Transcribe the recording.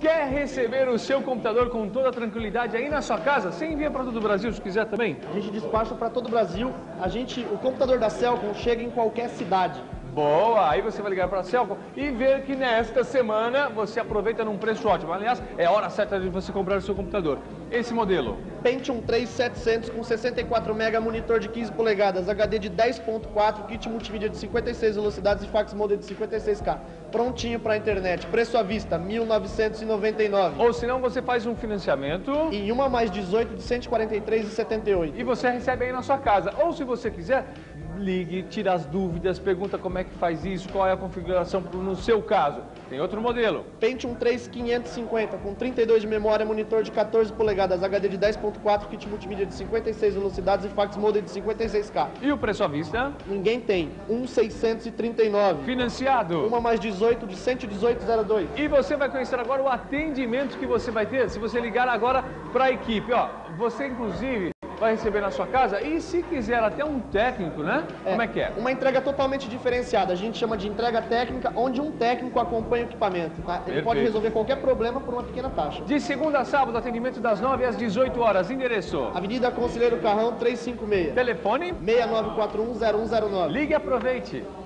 Quer receber o seu computador com toda a tranquilidade aí na sua casa? Você envia para todo o Brasil, se quiser também? A gente despacha para todo o Brasil. O computador da Cellcom chega em qualquer cidade. Boa! Aí você vai ligar para a Cellcom e ver que nesta semana você aproveita num preço ótimo. Aliás, é a hora certa de você comprar o seu computador. Esse modelo. Pentium 3 700 com 64 MB, monitor de 15 polegadas, HD de 10.4, kit multimídia de 56 velocidades e fax modem de 56K. Prontinho para a internet. Preço à vista, R$ 1.999. Ou senão você faz um financiamento. Em uma mais 18 de R$ 143,78. E você recebe aí na sua casa. Ou se você quiser, ligue, tira as dúvidas, pergunta como é que faz isso, qual é a configuração no seu caso. Tem outro modelo. Pentium 3 550 com 32 de memória, monitor de 14 polegadas, HD de 10.4, kit multimídia de 56 velocidades e fax modem de 56K. E o preço à vista? Ninguém tem. 1.639. Financiado. Uma mais 18 de 118,02. E você vai conhecer agora o atendimento que você vai ter se você ligar agora para a equipe. Ó, você inclusive vai receber na sua casa e se quiser até um técnico, né? Como é que é? Uma entrega totalmente diferenciada. A gente chama de entrega técnica, onde um técnico acompanha o equipamento. Tá? Ele pode resolver qualquer problema por uma pequena taxa. De segunda a sábado, atendimento das 9 às 18 horas. Endereço? Avenida Conselheiro Carrão 356. Telefone? 6941-0109. Ligue e aproveite.